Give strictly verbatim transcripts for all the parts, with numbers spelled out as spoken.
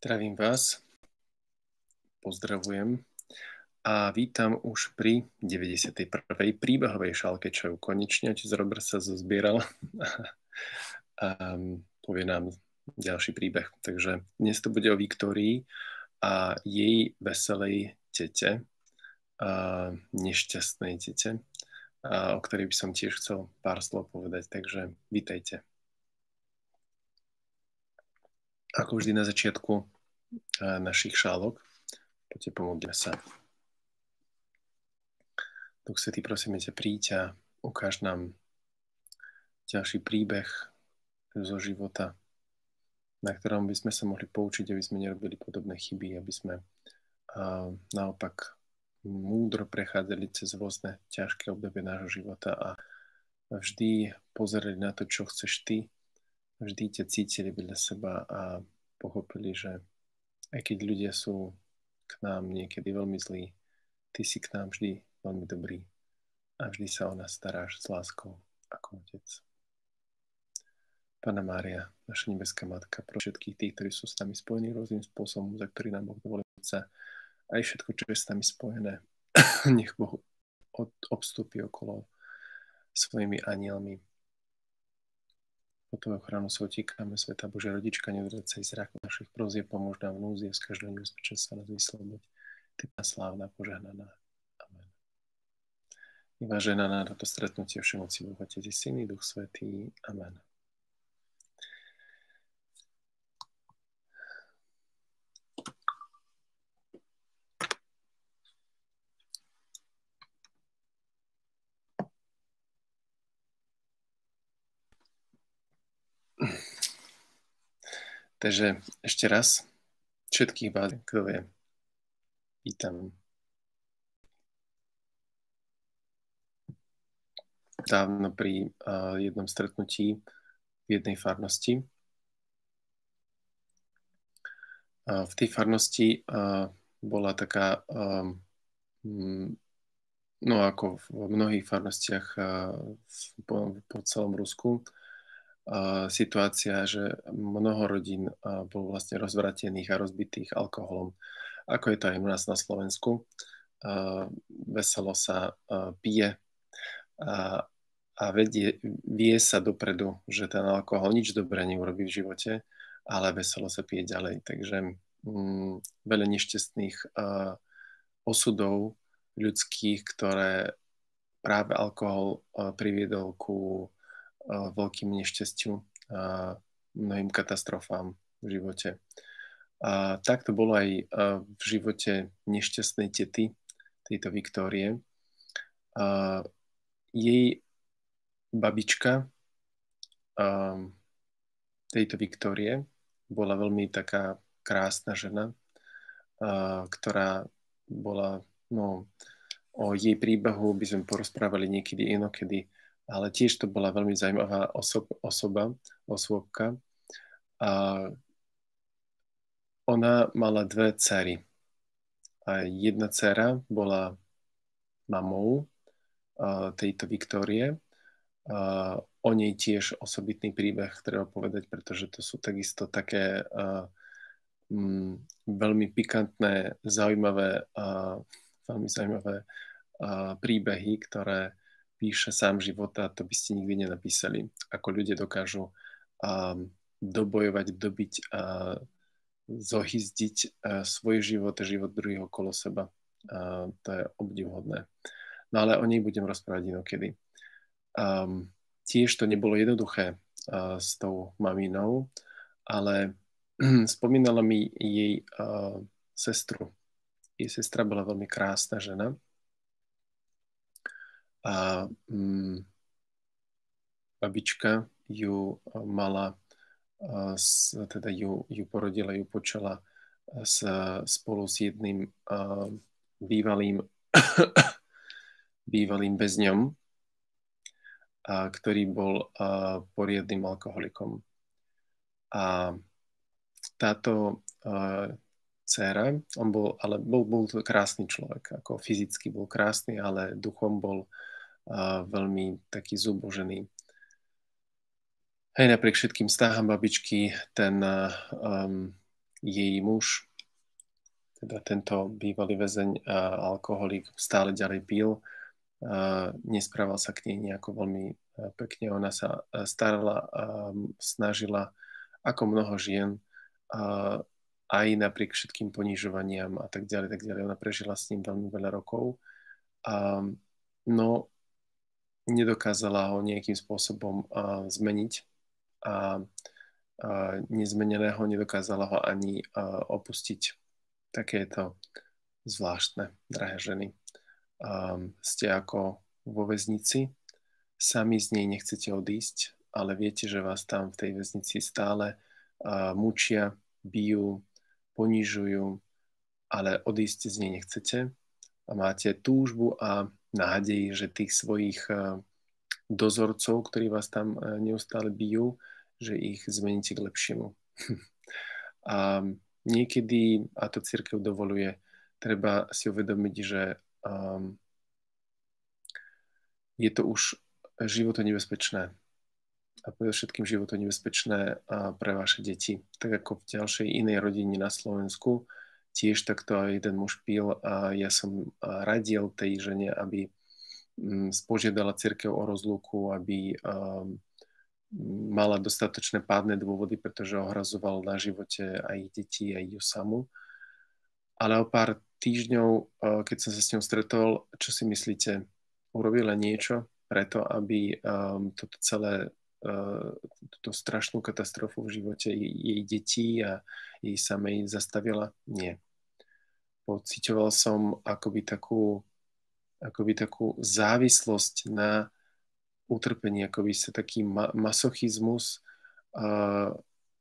Zdravím vás, pozdravujem a vítam už pri deväťdesiatej prvej príbehovej šálke čaju. Konečne otec Robert sa zozbieral a povie nám ďalší príbeh. Takže dnes to bude o Viktórii a jej veselej tete, a nešťastnej tete, a o ktorej by som tiež chcel pár slov povedať. Takže vítajte. Ako vždy na začiatku našich šálok, poďte pomodlíme sa. Duch Svätý, prosíme ťa, príď a ukáž nám ďalší príbeh zo života, na ktorom by sme sa mohli poučiť, aby sme nerobili podobné chyby, aby sme uh, naopak múdro prechádzali cez rôzne ťažké obdobie nášho života a vždy pozerali na to, čo chceš ty, vždy ťa cítili vedľa seba a pochopili, že aj keď ľudia sú k nám niekedy veľmi zlí, ty si k nám vždy veľmi dobrý a vždy sa o nás staráš s láskou ako Otec. Panna Mária, naša nebeská Matka, pro všetkých tých, ktorí sú s nami spojení rôznym spôsobom, za ktorý nám Boh dovolil sa, aj všetko, čo je s nami spojené, nech Boh obstúpi okolo svojimi anielmi. Po tvoju ochranu sa utíkame, Svätá Božia Rodička, neodvracaj zrak našich prosieb, pomôž nám v núdzi a z každého nebezpečenstva nás vysloboď. Ty nás slávna, požehnaná. Amen. I vážená na toto stretnutie všemoci Boh Otec i Syn i Duch Svätý. Amen. Takže ešte raz všetkých vás, kto je, vítam. Dávno pri uh, jednom stretnutí v jednej farnosti. Uh, v tej farnosti uh, bola taká, um, no ako v mnohých farnostiach uh, po, po celom Rusku, Uh, situácia, že mnoho rodín uh, bolo vlastne rozvratených a rozbitých alkoholom, ako je to aj u nás na Slovensku. Uh, veselo sa uh, pije a, a vedie, vie sa dopredu, že ten alkohol nič dobré neurobí v živote, ale veselo sa pije ďalej. Takže um, veľa nešťastných uh, osudov ľudských, ktoré práve alkohol uh, priviedol ku veľkým nešťastiu a mnohým katastrofám v živote. A tak to bolo aj v živote nešťastnej tety, tejto Viktórie. A jej babička a tejto Viktórie bola veľmi taká krásna žena, a ktorá bola, no, o jej príbehu by sme porozprávali niekedy inokedy, ale tiež to bola veľmi zaujímavá osob, osoba, osôbka. A ona mala dve dcery. A jedna dcera bola mamou a, tejto Viktórie. A, o nej tiež osobitný príbeh treba povedať, pretože to sú takisto také a, m, veľmi pikantné, zaujímavé, a, veľmi zaujímavé a, príbehy, ktoré píše sám života, to by ste nikdy nenapísali. Ako ľudia dokážu um, dobojovať, dobiť a zohyzdiť uh, svoj život a život druhých okolo seba. Uh, to je obdivuhodné. No ale o nej budem rozprávať inokedy. Um, tiež to nebolo jednoduché uh, s tou maminou, ale spomínala mi jej uh, sestru. Jej sestra bola veľmi krásna žena. A um, babička ju mala, uh, s, teda ju, ju porodila, ju počala s, spolu s jedným uh, bývalým, bývalým väzňom, uh, ktorý bol uh, poriadnym alkoholikom. A táto uh, dcéra, on bol, ale bol, bol to krásny človek, ako fyzicky bol krásny, ale duchom bol a veľmi taký zubožený. Hej, napriek všetkým stáham babičky, ten um, jej muž, teda tento bývalý väzeň a alkoholik, stále ďalej pil. Nesprával sa k nej nejako veľmi pekne. Ona sa starala a snažila ako mnoho žien, aj napriek všetkým ponižovaniam a tak ďalej, tak ďalej. Ona prežila s ním veľmi veľa rokov. A, no, nedokázala ho nejakým spôsobom a, zmeniť a, a nezmeneného nedokázala ho ani a, opustiť. Také je to zvláštne, drahé ženy. A, ste ako vo väznici, sami z nej nechcete odísť, ale viete, že vás tam v tej väznici stále a, mučia, bijú, ponižujú, ale odísť z nej nechcete a máte túžbu a nádej, že tých svojich dozorcov, ktorí vás tam neustále bijú, že ich zmeníte k lepšiemu. A niekedy, a to cirkev dovoluje, treba si uvedomiť, že um, je to už životonebezpečné. A predovšetkým životonebezpečné pre vaše deti. Tak ako v ďalšej inej rodine na Slovensku, tiež takto jeden muž pil a ja som radil tej žene, aby spožiadala cirkev o rozlúku, aby mala dostatočné pádne dôvody, pretože ohrazoval na živote aj deti, aj ju samú. Ale o pár týždňov, keď som sa s ňou stretol, čo si myslíte? Urobila niečo preto, aby toto celé túto strašnú katastrofu v živote jej detí a jej samej zastavila? Nie. Pociťoval som akoby takú, akoby takú závislosť na utrpení, akoby sa taký ma- masochizmus uh,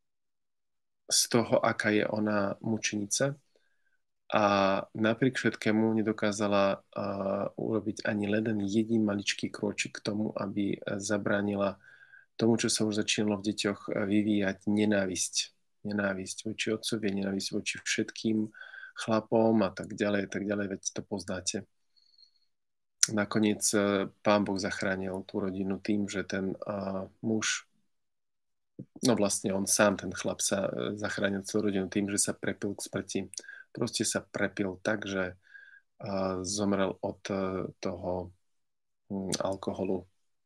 z toho, aká je ona mučenica. A napriek všetkému nedokázala uh, urobiť ani len jeden maličký krôčik k tomu, aby zabránila tomu, čo sa už začínalo v deťoch vyvíjať, nenávisť. Nenávisť voči otcovi, nenávisť voči všetkým chlapom a tak ďalej, tak ďalej, veď to poznáte. Nakoniec Pán Boh zachránil tú rodinu tým, že ten uh, muž, no vlastne on sám, ten chlap sa zachránil celú rodinu tým, že sa prepil k smrti. Proste sa prepil tak, že uh, zomrel od uh, toho um, alkoholu.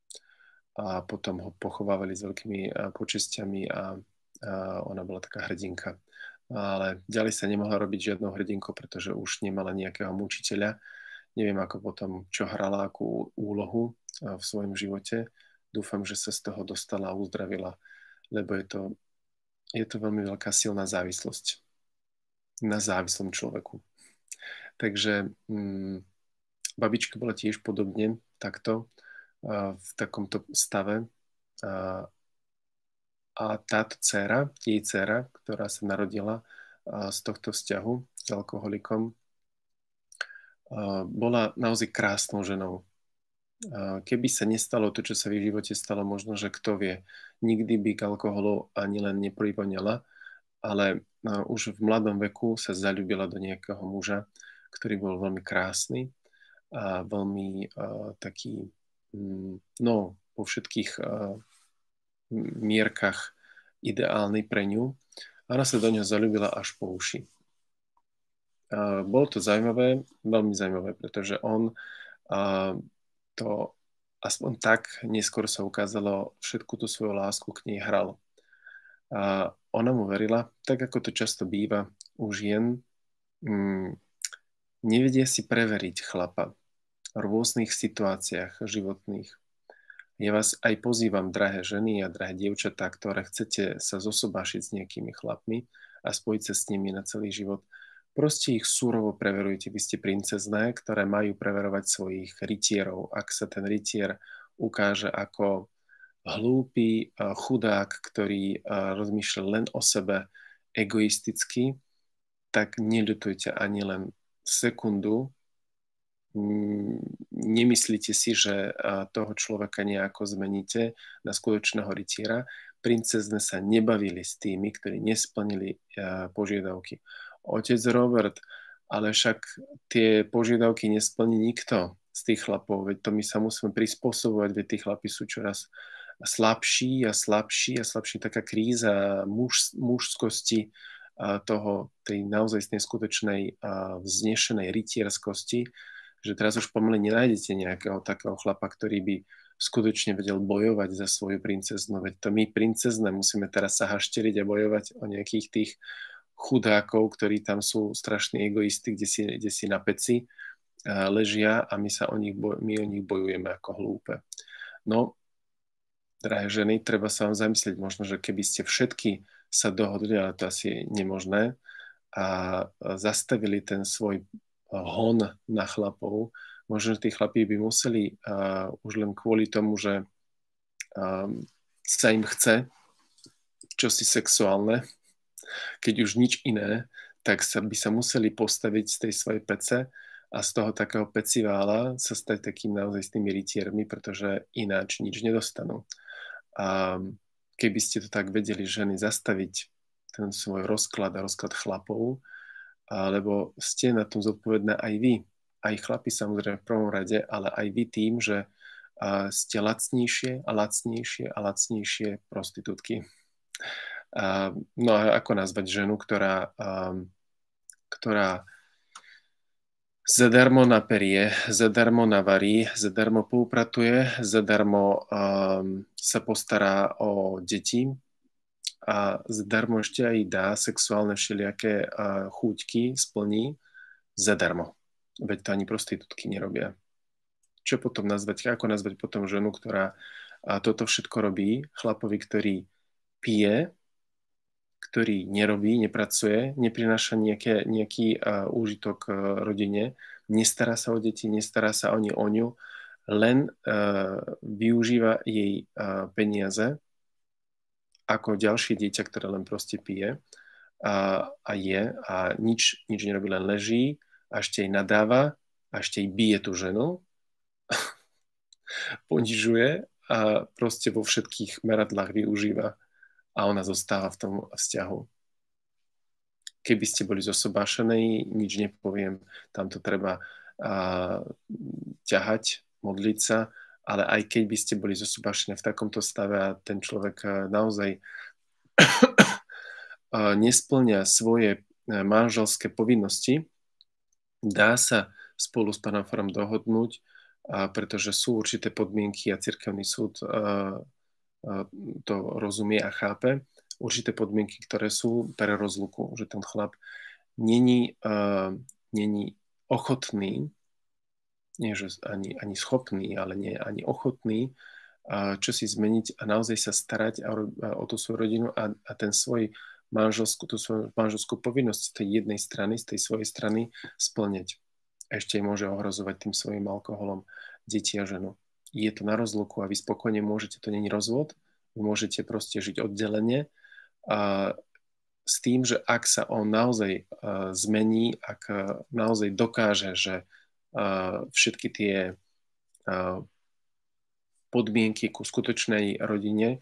A potom ho pochovávali s veľkými počesťami a, a ona bola taká hrdinka. Ale ďalej sa nemohla robiť žiadnou hrdinkou, pretože už nemala nejakého mučiteľa. Neviem, ako potom, čo hrala, akú úlohu v svojom živote. Dúfam, že sa z toho dostala a uzdravila, lebo je to, je to veľmi veľká silná závislosť na závislom človeku. Takže hm, babička bola tiež podobne takto, v takomto stave. A táto dcéra, jej dcéra, ktorá sa narodila z tohto vzťahu s alkoholikom, bola naozaj krásnou ženou. Keby sa nestalo to, čo sa v jej živote stalo, možno, že kto vie, nikdy by k alkoholu ani len nepripomínala, ale už v mladom veku sa zaľúbila do nejakého muža, ktorý bol veľmi krásny a veľmi taký no, po všetkých uh, mierkach ideálny pre ňu. A ona sa do ňa zaľúbila až po uši. Uh, bolo to zaujímavé, veľmi zaujímavé, pretože on uh, to aspoň tak neskôr sa ukázalo, všetku tú svoju lásku k nej hral. A ona mu verila, tak ako to často býva u žien, um, nevedia si preveriť chlapa v rôznych situáciách životných. Ja vás aj pozývam, drahé ženy a drahé dievčatá, ktoré chcete sa zosobášiť s nejakými chlapmi a spojiť sa s nimi na celý život. Proste ich surovo preverujte. Vy ste princezné, ktoré majú preverovať svojich rytierov. Ak sa ten rytier ukáže ako hlúpy chudák, ktorý rozmýšľa len o sebe egoisticky, tak neľutujte ani len sekundu. Nemyslíte si, že toho človeka nejako zmeníte na skutočného rytiera. Princezne sa nebavili s tými, ktorí nesplnili požiadavky. Otec Robert, ale však tie požiadavky nesplní nikto z tých chlapov, veď to my sa musíme prispôsobovať, veď tí chlapi sú čoraz slabší a slabší a slabší, taká kríza muž, mužskosti toho, tej naozaj skutočnej vznešenej rytierskosti, že teraz už pomaly nenájdete nejakého takého chlapa, ktorý by skutočne vedel bojovať za svoju princeznu. Veď to my, princezne, musíme teraz sa hašteriť a bojovať o nejakých tých chudákov, ktorí tam sú strašní egoisti, kde si, kde si na peci uh, ležia a my sa o nich, boj, my o nich bojujeme ako hlúpe. No, drahé ženy, treba sa vám zamyslieť, možno, že keby ste všetky sa dohodli, ale to asi je nemožné, a zastavili ten svoj hon na chlapov. Možno, že tí chlapí by museli uh, už len kvôli tomu, že uh, sa im chce čosi sexuálne, keď už nič iné, tak sa, by sa museli postaviť z tej svojej pece a z toho takého pecivála sa stať takým naozaj s tými rytiermi, pretože ináč nič nedostanú. A keby ste to tak vedeli, ženy, zastaviť ten svoj rozklad a rozklad chlapov, lebo ste na tom zodpovedné aj vy. Aj chlapi samozrejme v prvom rade, ale aj vy tým, že ste lacnejšie a lacnejšie a lacnejšie prostitútky. No a ako nazvať ženu, ktorá, ktorá zadarmo naperie, zadarmo navarí, zadarmo poupratuje, zadarmo sa postará o deti, a zadarmo ešte aj dá sexuálne všelijaké uh, chúťky, splní zadarmo. Veď to ani prostitútky nerobia. Čo potom nazvať, ako nazvať potom ženu, ktorá uh, toto všetko robí, chlapovi, ktorý pije, ktorý nerobí, nepracuje, neprináša nejaké, nejaký uh, úžitok uh, rodine, nestará sa o deti, nestará sa ani o ňu, len uh, využíva jej uh, peniaze ako ďalšie dieťa, ktoré len proste pije a, a je a nič, nič nerobí, len leží a ešte jej nadáva a ešte jej bije tú ženu, ponižuje a proste vo všetkých meradlách využíva a ona zostáva v tom vzťahu. Keby ste boli zosobášení, nič nepoviem, tam to treba a, ťahať, modliť sa, ale aj keď by ste boli zosobášení v takomto stave a ten človek naozaj nesplňa svoje manželské povinnosti, dá sa spolu s pánom farom dohodnúť, pretože sú určité podmienky a cirkevný súd to rozumie a chápe, určité podmienky, ktoré sú pre rozluku, že ten chlap není, není ochotný, nie že ani, ani schopný, ale nie ani ochotný, čo si zmeniť a naozaj sa starať o tú svoju rodinu a, a ten svoj manželskú, tú svoju manželskú povinnosť z tej jednej strany, z tej svojej strany splňať. Ešte môže ohrozovať tým svojim alkoholom deti a ženu. Je to na rozluku a vy spokojne môžete, to není rozvod, vy môžete proste žiť oddelenie a s tým, že ak sa on naozaj uh, zmení, ak uh, naozaj dokáže, že Uh, všetky tie uh, podmienky ku skutočnej rodine,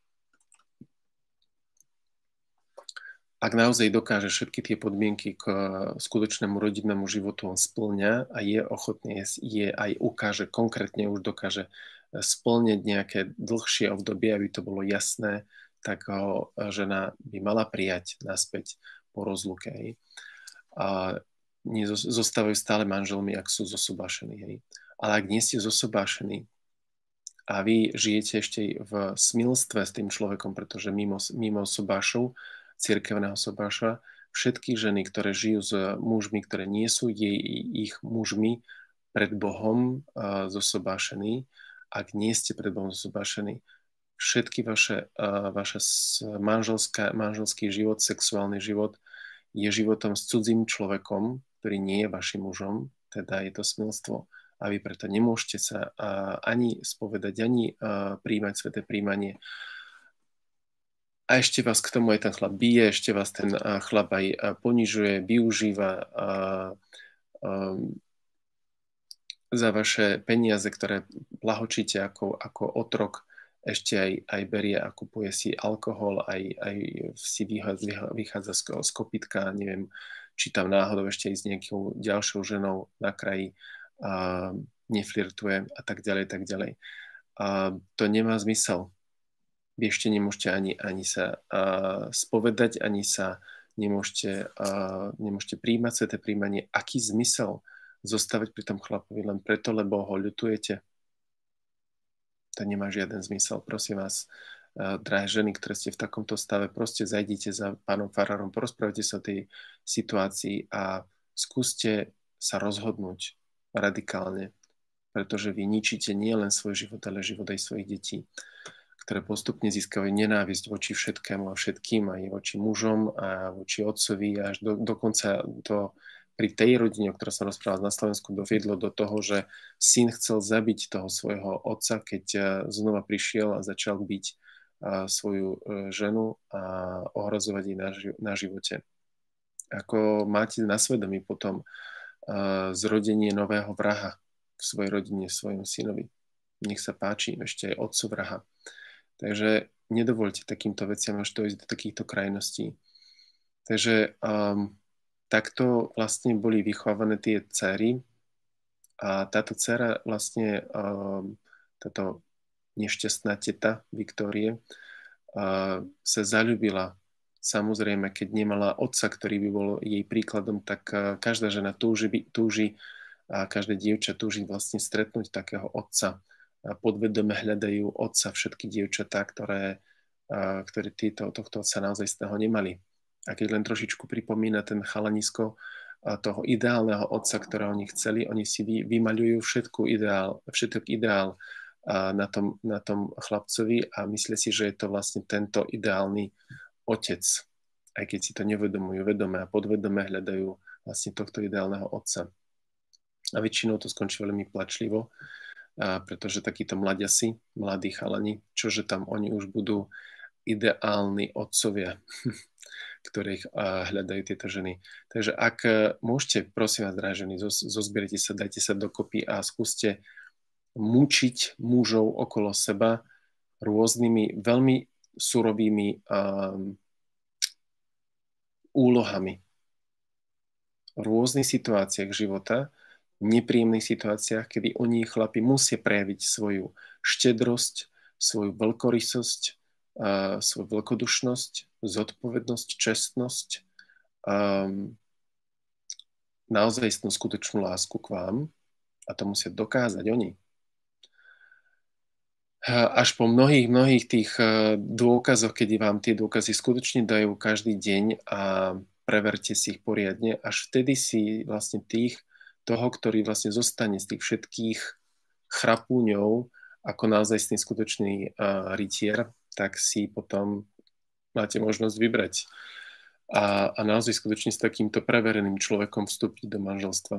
ak naozaj dokáže všetky tie podmienky k uh, skutočnému rodinnému životu on splňa a je ochotný, je, je aj ukáže, konkrétne už dokáže splňať nejaké dlhšie obdobie, aby to bolo jasné, tak ho žena by mala prijať naspäť po rozluke. A zostávajú stále manželmi, ak sú zosobášení. Hej. Ale ak nie ste zosobášení a vy žijete ešte v smilstve s tým človekom, pretože mimo, mimo sobášov, cirkevného sobáša, všetky ženy, ktoré žijú s mužmi, ktoré nie sú jej, ich mužmi pred Bohom uh, zosobášení, ak nie ste pred Bohom zosobášení, všetky vaše, uh, vaše manželský život, sexuálny život je životom s cudzím človekom, ktorý nie je vašim mužom, teda je to smilstvo. A vy preto nemôžete sa uh, ani spovedať, ani uh, príjmať sväté príjmanie. A ešte vás k tomu aj ten chlap bije, ešte vás ten uh, chlap aj uh, ponižuje, využíva uh, um, za vaše peniaze, ktoré plahočíte ako, ako otrok, ešte aj, aj berie a kupuje si alkohol, aj, aj si vychádza, vychádza z, z kopytka, neviem, či tam náhodou ešte aj s nejakou ďalšou ženou na kraji a neflirtuje a tak ďalej, tak ďalej. A to nemá zmysel. Vy ešte nemôžete ani, ani sa a, spovedať, ani sa nemôžete, uh, nemôžete príjmať sveté príjmanie. Aký zmysel zostávať pri tom chlapovi len preto, lebo ho ľutujete? To nemá žiaden zmysel. Prosím vás, uh, drahé ženy, ktoré ste v takomto stave, proste zajdite za pánom farárom, porozprávajte sa o tej situácii a skúste sa rozhodnúť radikálne, pretože vy ničíte nielen svoj život, ale život aj svojich detí, ktoré postupne získavajú nenávisť voči všetkému a všetkým, aj voči mužom a voči otcovi, až do, dokonca to pri tej rodine, o ktorej som rozprával na Slovensku, doviedlo do toho, že syn chcel zabiť toho svojho otca, keď znova prišiel a začal byť svoju ženu a ohrozovať jej na, na živote. Ako máte na svedomí potom zrodenie nového vraha v svojej rodine, svojom synovi. Nech sa páči, ešte aj otcu vraha. Takže nedovolte takýmto veciam až dojsť do takýchto krajností. Takže um, takto vlastne boli vychovávané tie dcery a táto dcera vlastne, um, táto nešťastná teta Viktórie uh, sa zaľúbila. Samozrejme, keď nemala otca, ktorý by bol jej príkladom, tak uh, každá žena túži, túži a každé dievča túži vlastne stretnúť takého otca. Podvedome hľadajú otca všetky dievčatá, ktoré, ktoré títo, tohto otca naozaj z toho nemali. A keď len trošičku pripomína ten chalanisko toho ideálneho otca, ktorého oni chceli, oni si vy, vymaľujú všetku ideál, všetok ideál na tom, na tom chlapcovi a myslia si, že je to vlastne tento ideálny otec. Aj keď si to nevedomujú, vedome a podvedome hľadajú vlastne tohto ideálneho otca. A väčšinou to skončí veľmi plačlivo, a pretože takíto mladiasi, mladí chalani, čože tam oni už budú ideálni otcovia, ktorých hľadajú tieto ženy. Takže ak môžete, prosím vás, drahé ženy, zozbierite sa, dajte sa dokopy a skúste mučiť mužov okolo seba rôznymi, veľmi surovými um, úlohami. V rôznych situáciách života, nepríjemných situáciách, kedy oni, chlapi, musia prejaviť svoju štedrosť, svoju veľkorysosť, uh, svoju veľkodušnosť, zodpovednosť, čestnosť, um, naozaj skutočnú lásku k vám a to musia dokázať oni. Až po mnohých, mnohých tých dôkazoch, kedy vám tie dôkazy skutočne dajú každý deň a preverte si ich poriadne, až vtedy si vlastne tých toho, ktorý vlastne zostane z tých všetkých chrapúňov ako naozaj skutočný uh, rytier, tak si potom máte možnosť vybrať a, a naozaj skutočne s takýmto prevereným človekom vstúpiť do manželstva.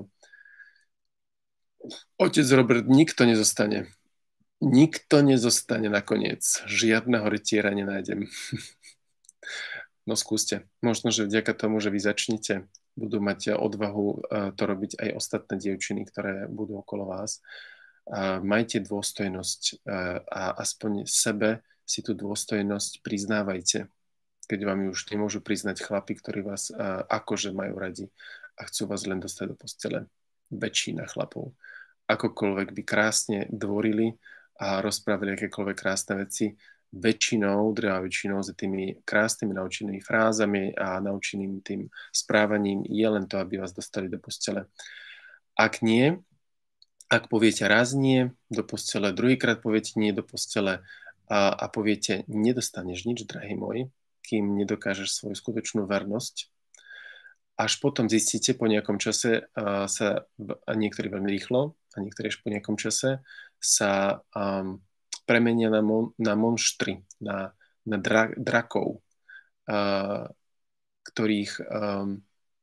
Otec Robert, nikto nezostane. Nikto nezostane nakoniec. Žiadneho rytiera nenájdem. No skúste. Možno, že vďaka tomu, že vy začnete, budú mať odvahu to robiť aj ostatné dievčiny, ktoré budú okolo vás. Majte dôstojnosť a aspoň sebe si tú dôstojnosť priznávajte, keď vám ju už nemôžu priznať chlapi, ktorí vás akože majú radi a chcú vás len dostať do postele. Väčšina chlapov. Akokoľvek by krásne dvorili a rozprávali akékoľvek krásne veci, väčšinou, druhá väčšinou za tými krásnymi naučenými frázami a naučeným tým správaním je len to, aby vás dostali do postele. Ak nie, ak poviete raz nie do postele, druhýkrát poviete nie do postele a, a poviete nedostaneš nič, drahý môj, kým nedokážeš svoju skutočnú vernosť, až potom zistíte po nejakom čase a sa, a niektorí veľmi rýchlo a niektorí až po nejakom čase sa um, premenia na, mon, na monštry, na, na dra, drakov, uh, ktorých, um,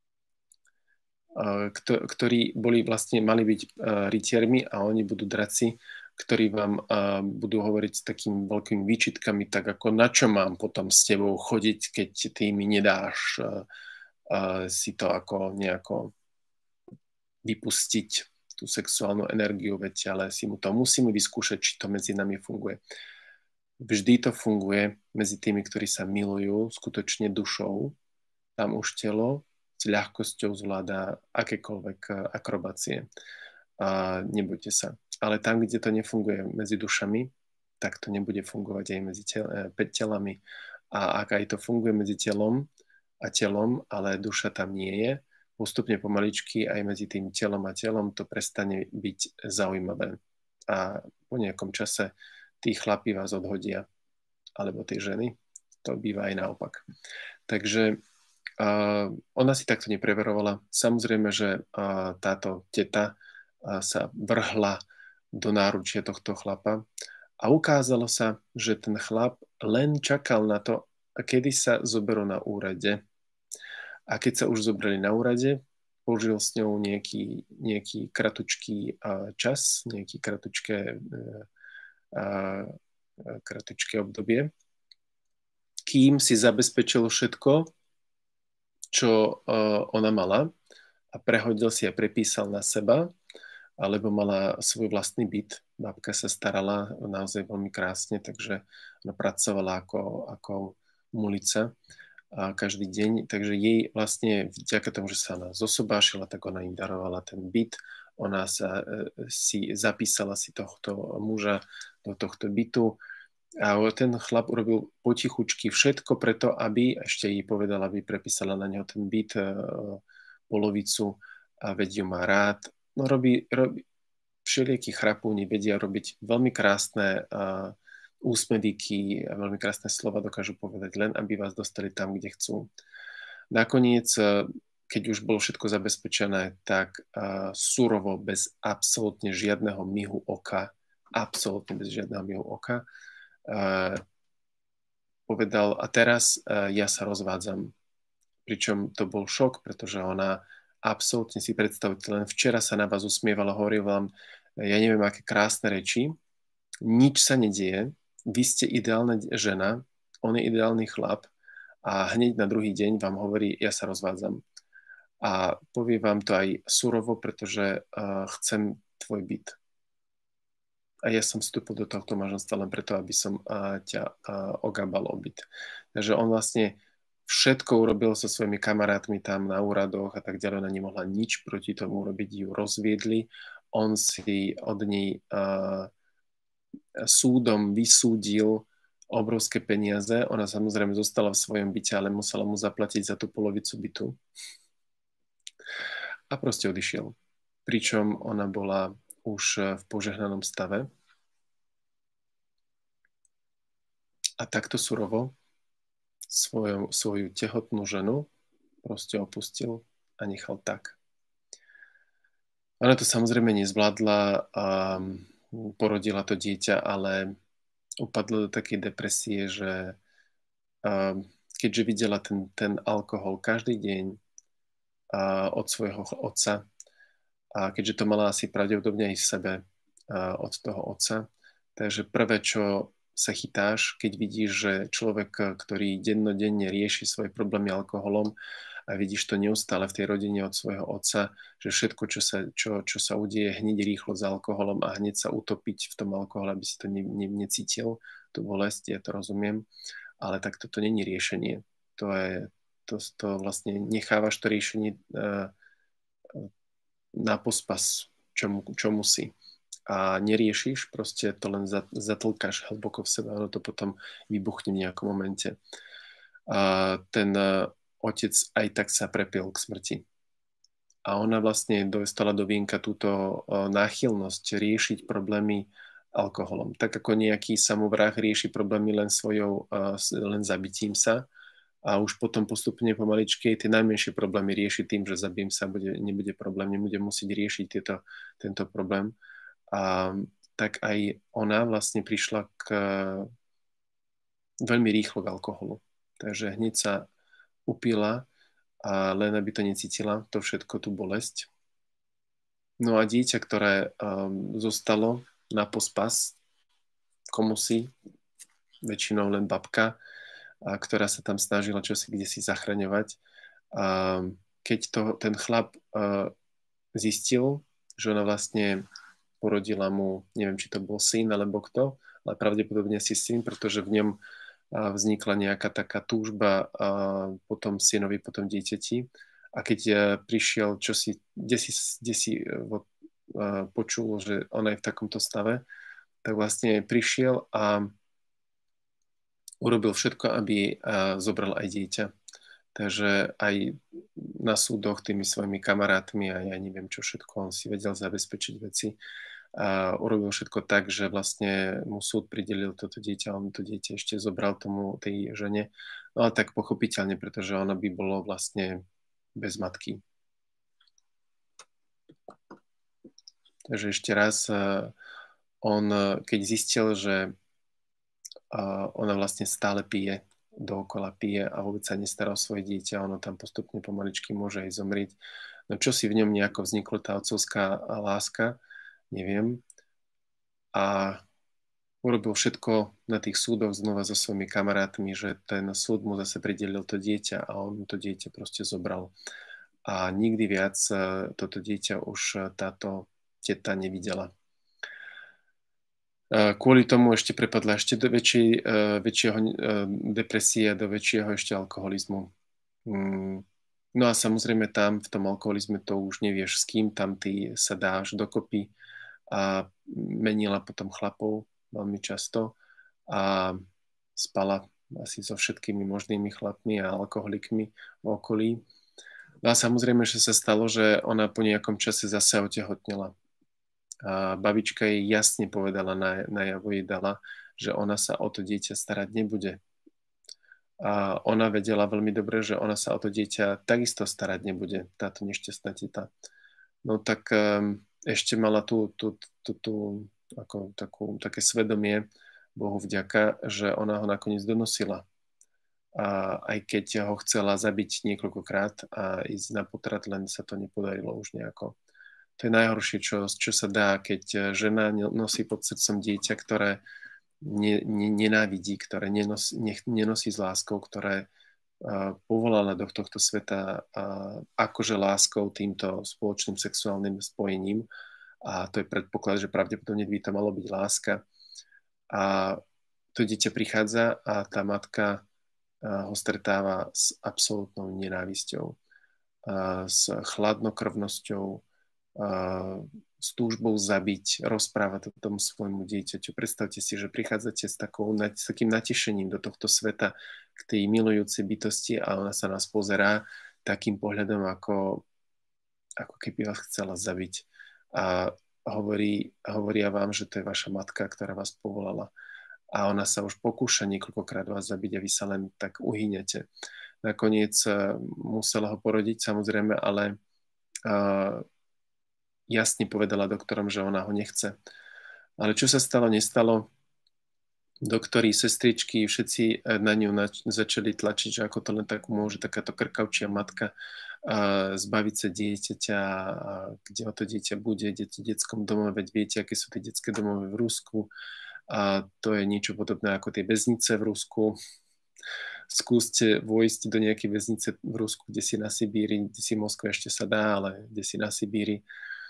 uh, kto, ktorí boli vlastne, mali byť uh, rytiermi a oni budú draci, ktorí vám uh, budú hovoriť s takými veľkými výčitkami, tak ako na čo mám potom s tebou chodiť, keď ty mi nedáš uh, uh, si to ako nejako vypustiť, tú sexuálnu energiu, veď, ale si mu to musíme vyskúšať, či to medzi nami funguje. Vždy to funguje medzi tými, ktorí sa milujú skutočne dušou. Tam už telo s ľahkosťou zvláda akékoľvek akrobácie. A nebojte sa. Ale tam, kde to nefunguje medzi dušami, tak to nebude fungovať aj medzi tel- telami. A ak aj to funguje medzi telom, a telom, ale duša tam nie je. Postupne pomaličky aj medzi tým telom a telom to prestane byť zaujímavé. A po nejakom čase tí chlapi vás odhodia, alebo tie ženy. To býva aj naopak. Takže uh, ona si takto nepreverovala. Samozrejme, že uh, táto teta uh, sa vrhla do náručia tohto chlapa a ukázalo sa, že ten chlap len čakal na to, kedy sa zoberú na úrade. A keď sa už zobrali na úrade, použil s ňou nejaký, nejaký kratučký uh, čas, nejaký kratučké, uh, uh, kratučké obdobie, kým si zabezpečil všetko, čo uh, ona mala a prehodil si a prepísal na seba, alebo mala svoj vlastný byt. Babka sa starala naozaj veľmi krásne, takže ona pracovala ako, ako mulica a každý deň, takže jej vlastne vďaka tomu, že sa ona zosobášila, tak ona im darovala ten byt, ona sa uh, si zapísala si tohto muža do tohto bytu a ten chlap urobil potichučky všetko preto, aby, ešte jej povedala, aby prepísala na neho ten byt, uh, polovicu, a veď ju má rád. No robí, robí všelijakí chrapúni, vedia robiť veľmi krásne uh, úsmedíky a veľmi krásne slova dokážu povedať, len aby vás dostali tam, kde chcú. Nakoniec, keď už bolo všetko zabezpečené, tak uh, surovo, bez absolútne žiadneho mihu oka, absolútne bez žiadneho mihu oka, uh, povedal, a teraz uh, ja sa rozvádzam. Pričom to bol šok, pretože ona absolútne si predstavte, len včera sa na vás usmievala, hovoril vám, ja neviem, aké krásne reči, nič sa nedieje, vy ste ideálna žena, on je ideálny chlap a hneď na druhý deň vám hovorí, ja sa rozvádzam. A povie vám to aj surovo, pretože uh, chcem tvoj byt. A ja som vstúpil do tohto manželstva len preto, aby som uh, ťa uh, ogábal o byt. Takže on vlastne všetko urobil so svojimi kamarátmi tam na úradoch a tak ďalej. Ona nemohla nič proti tomu urobiť, ju rozviedli. On si od nej uh, súdom vysúdil obrovské peniaze. Ona samozrejme zostala v svojom byte, ale musela mu zaplatiť za tú polovicu bytu. A proste odišiel. Pričom ona bola už v požehnanom stave. A takto surovo svoju, svoju tehotnú ženu proste opustil a nechal tak. Ona to samozrejme nezvládla a porodila to dieťa, ale upadla do takej depresie, že keďže videla ten, ten alkohol každý deň od svojho otca, a keďže to mala asi pravdepodobne aj v sebe od toho otca, takže prvé, čo sa chytáš, keď vidíš, že človek, ktorý dennodenne rieši svoje problémy alkoholom a vidíš to neustále v tej rodine od svojho otca, že všetko, čo sa, čo, čo sa udieje, hneď rýchlo za alkoholom a hneď sa utopiť v tom alkohole, aby si to ne, ne, necítil, tú bolesť, ja to rozumiem, ale tak toto není riešenie. To je, to, to vlastne nechávaš to riešenie uh, na pospas, čomu, čomu si. A neriešiš, proste to len zatlkáš hlboko v sebe, ono to potom vybuchne v nejakom momente. A ten uh, otec aj tak sa prepil k smrti. A ona vlastne dostala do vienka túto uh, náchylnosť riešiť problémy alkoholom. Tak ako nejaký samovrah rieši problémy len svojou, uh, len zabitím sa a už potom postupne pomaličky tie najmenšie problémy rieši tým, že zabijem sa, bude, nebude problém, nebude musieť riešiť tieto, tento problém. A tak aj ona vlastne prišla k veľmi rýchlo k alkoholu. Takže hneď sa upila a len aby to necítila, to všetko, tú bolesť. No a dieťa, ktoré um, zostalo na pospas komusi, väčšinou len babka, a ktorá sa tam snažila čosi kde si zachraňovať. A keď to, ten chlap uh, zistil, že ona vlastne porodila mu, neviem, či to bol syn alebo kto, ale pravdepodobne si syn, pretože v ňom vznikla nejaká taká túžba potom synovi, potom dieťati. A keď prišiel, čo si, kde si, kde si počul, že ona je v takomto stave, tak vlastne prišiel a urobil všetko, aby zobral aj dieťa. Takže aj na súdoch tými svojimi kamarátmi a ja neviem čo všetko, on si vedel zabezpečiť veci a urobil všetko tak, že vlastne mu súd pridelil toto dieťa, on to dieťa ešte zobral tomu tej žene, no ale tak pochopiteľne, pretože ono by bolo vlastne bez matky. Takže ešte raz, on keď zistil, že ona vlastne stále pije, dookola pije a vôbec sa nestará o svoje dieťa, ono tam postupne pomaličky môže aj zomrieť. No čo si v ňom nejako vznikla tá otcovská láska, neviem. A urobil všetko na tých súdoch znova so svojimi kamarátmi, že ten súd mu zase pridelil to dieťa a on to dieťa proste zobral. A nikdy viac toto dieťa už táto teta nevidela. Kvôli tomu ešte prepadla ešte do väčšej, väčšieho depresie, do väčšieho ešte alkoholizmu. No a samozrejme tam v tom alkoholizme to už nevieš s kým, tam ty sa dáš dokopy a menila potom chlapov veľmi často a spala asi so všetkými možnými chlapmi a alkoholikmi v okolí. No a samozrejme, že sa stalo, že ona po nejakom čase zase otehotnela. A babička jej jasne povedala, na, najavo jej dala, že ona sa o to dieťa starať nebude. A ona vedela veľmi dobre, že ona sa o to dieťa takisto starať nebude, táto nešťastná teta. No tak um, ešte mala tú, tú, tú, tú ako, takú, také svedomie, Bohu vďaka, že ona ho nakoniec donosila. A aj keď ho chcela zabiť niekoľkokrát a ísť na potrat, len sa to nepodarilo už nejako. To je najhoršie, čo, čo sa dá, keď žena nosí pod srdcom dieťa, ktoré ne, ne, nenávidí, ktoré nenos, ne, nenosí s láskou, ktoré uh, povolala do tohto sveta uh, akože láskou týmto spoločným sexuálnym spojením. A to je predpoklad, že pravdepodobne by to malo byť láska. A to dieťa prichádza a tá matka uh, ho stretáva s absolútnou nenávisťou, uh, s chladnokrvnosťou, s túžbou zabiť, rozprávať o tom svojmu dieťaťu. Predstavte si, že prichádzate s, takou, s takým natešením do tohto sveta k tej milujúcej bytosti a ona sa nás pozerá takým pohľadom, ako, ako keby vás chcela zabiť. A hovorí, hovoria vám, že to je vaša matka, ktorá vás povolala. A ona sa už pokúša niekoľkokrát vás zabiť a vy sa len tak uhynete. Nakoniec musela ho porodiť, samozrejme, ale uh, jasne povedala doktorom, že ona ho nechce. Ale čo sa stalo, nestalo. Doktori, sestričky, všetci na ňu nač- začali tlačiť, že ako to len tak môže takáto krkavčia matka uh, zbaviť sa dieťaťa, uh, kde o to dieťa bude, v detskom domove, veď viete, aké sú tie detské domove v Rusku. A to je niečo podobné ako tie väznice v Rusku. Skúste vojsť do nejakej väznice v Rusku, kde si na Sibíri, kde si v Moskve ešte sa dá, ale kde si na Sibíri,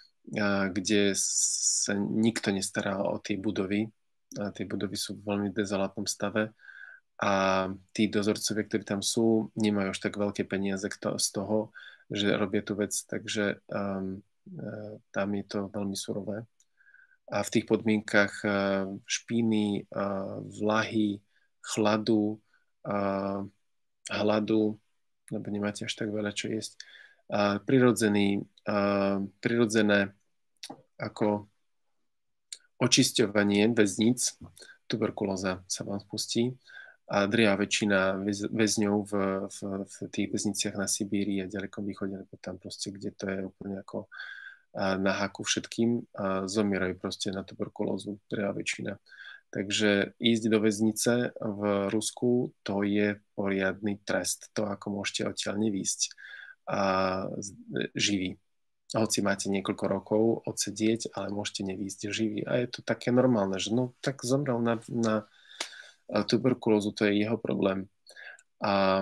kde sa nikto nestará o tie budovy. A tie budovy sú v veľmi dezolátnom stave a tí dozorcovia, ktorí tam sú, nemajú až tak veľké peniaze z toho, že robia tú vec, takže um, tam je to veľmi surové. A v tých podmienkach uh, špíny, uh, vlahy, chladu, uh, hladu, lebo nemáte až tak veľa čo jesť, uh, prirodzený, uh, prirodzené ako očisťovanie väzníc, tuberkulóza sa vám spustí a drvivá väčšina väz, väzňov v, v, v tých väzniciach na Sibíri a ďalekom východe, lebo tam proste, kde to je úplne ako na háku všetkým, a zomierajú proste na tuberkulózu, drvivá väčšina. Takže ísť do väznice v Rusku, to je poriadny trest. To, ako môžete odtiaľ nevýsť a živý. Hoci máte niekoľko rokov odsedieť, ale môžete nevýsť živý. A je to také normálne, že no tak zomrel na, na tuberkulózu, to je jeho problém. A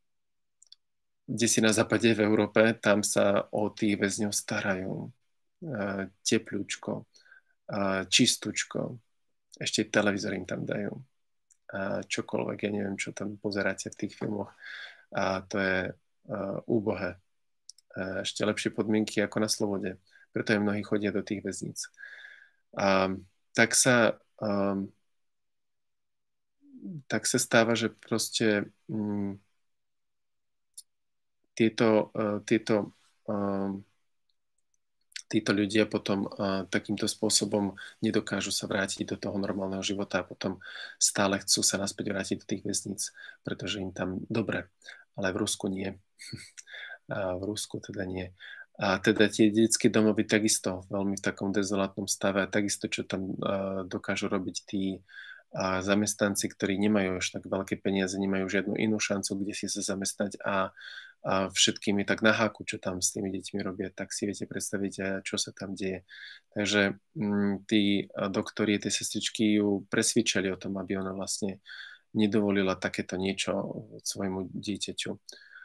kde si na západe v Európe, tam sa o tých väzňov starajú. Tepľúčko, čistúčko, ešte televízor im tam dajú. Čokoľvek, ja neviem, čo tam pozeráte v tých filmoch. A to je úbohé. Ešte lepšie podmienky ako na slobode. Preto aj mnohí chodia do tých väzníc. A, tak sa um, tak sa stáva, že proste um, tieto, tieto, títo ľudia potom takýmto spôsobom nedokážu sa vrátiť do toho normálneho života a potom stále chcú sa naspäť vrátiť do tých väzníc, pretože im tam dobre, ale v Rusku nie. A v Rusku teda nie. A teda tie detské domovy takisto veľmi v takom dezolátnom stave a takisto, čo tam dokážu robiť tí zamestnanci, ktorí nemajú až tak veľké peniaze, nemajú žiadnu inú šancu, kde si sa zamestnať a, a všetkými tak na háku, čo tam s tými deťmi robia, tak si viete predstaviť, čo sa tam deje. Takže m, tí doktori, tie sestričky ju presvičali o tom, aby ona vlastne nedovolila takéto niečo svojmu dieťaťu.